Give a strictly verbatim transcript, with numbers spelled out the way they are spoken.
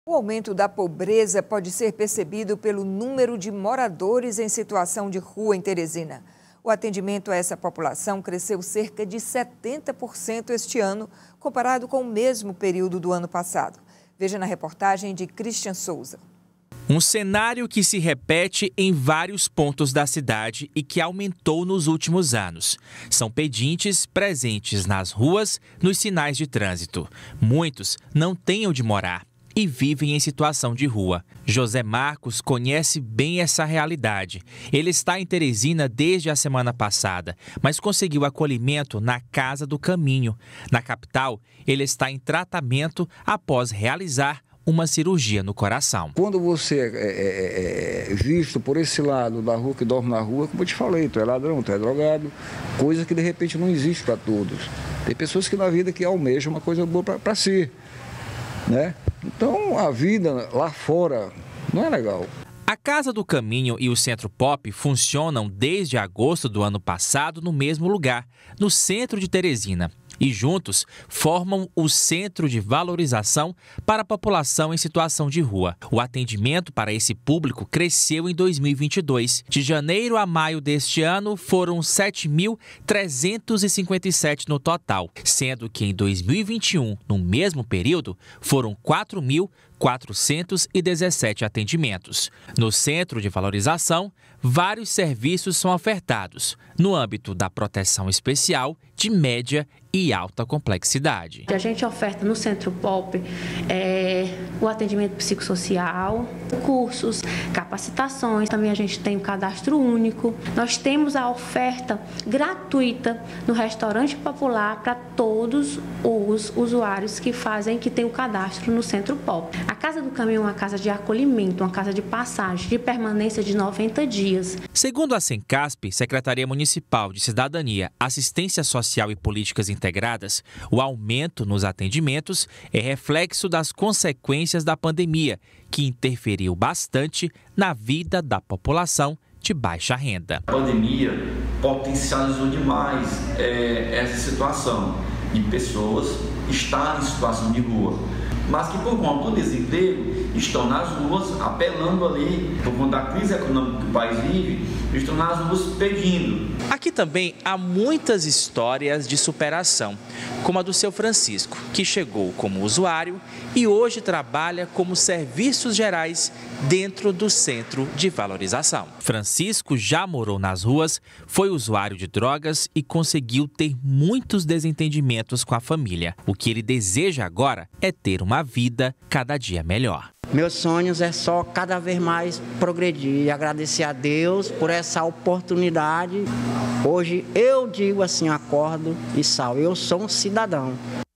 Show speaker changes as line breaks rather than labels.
O aumento da pobreza pode ser percebido pelo número de moradores em situação de rua em Teresina. O atendimento a essa população cresceu cerca de setenta por cento este ano, comparado com o mesmo período do ano passado. Veja na reportagem de Christian Souza.
Um cenário que se repete em vários pontos da cidade e que aumentou nos últimos anos. São pedintes presentes nas ruas, nos sinais de trânsito. Muitos não têm onde morar e vivem em situação de rua. José Marcos conhece bem essa realidade. Ele está em Teresina desde a semana passada, mas conseguiu acolhimento na Casa do Caminho. Na capital, ele está em tratamento após realizar uma cirurgia no coração.
Quando você é, é, é visto por esse lado da rua, que dorme na rua, como eu te falei, tu é ladrão, tu é drogado, coisa que de repente não existe para todos. Tem pessoas que na vida que almejam uma coisa boa para si, né? Então a vida lá fora não é legal.
A Casa do Caminho e o Centro Pop funcionam desde agosto do ano passado no mesmo lugar, no centro de Teresina. E juntos formam o Centro de Valorização para a População em Situação de Rua. O atendimento para esse público cresceu em dois mil e vinte e dois. De janeiro a maio deste ano, foram sete mil trezentos e cinquenta e sete no total, sendo que em dois mil e vinte e um, no mesmo período, foram quatro mil quatrocentos e dezessete atendimentos. No Centro de Valorização, vários serviços são ofertados, no âmbito da proteção especial, de média e alta complexidade.
A gente oferta no Centro Pop é, o atendimento psicossocial, cursos, capacitações, também a gente tem o cadastro único. Nós temos a oferta gratuita no restaurante popular para todos os usuários que fazem, que tem o cadastro no Centro Pop. A Casa do Caminho é uma casa de acolhimento, uma casa de passagem, de permanência de noventa dias.
Segundo a Sencasp, Secretaria Municipal de Cidadania, Assistência Social e Políticas Integradas, o aumento nos atendimentos é reflexo das consequências da pandemia, que interferiu bastante na vida da população de baixa renda.
A pandemia potencializou demais é, essa situação de pessoas estarem em situação de rua, mas que por conta do desemprego estão nas ruas apelando ali, por conta da crise econômica que o país vive, estão nas ruas pedindo.
Aqui também há muitas histórias de superação, como a do seu Francisco, que chegou como usuário e hoje trabalha como serviços gerais dentro do Centro de Valorização. Francisco já morou nas ruas, foi usuário de drogas e conseguiu ter muitos desentendimentos com a família. O que ele deseja agora é ter uma vida cada dia melhor.
Meus sonhos é só cada vez mais progredir e agradecer a Deus por essa oportunidade. Hoje eu digo assim, acordo e salvo, eu sou um cidadão.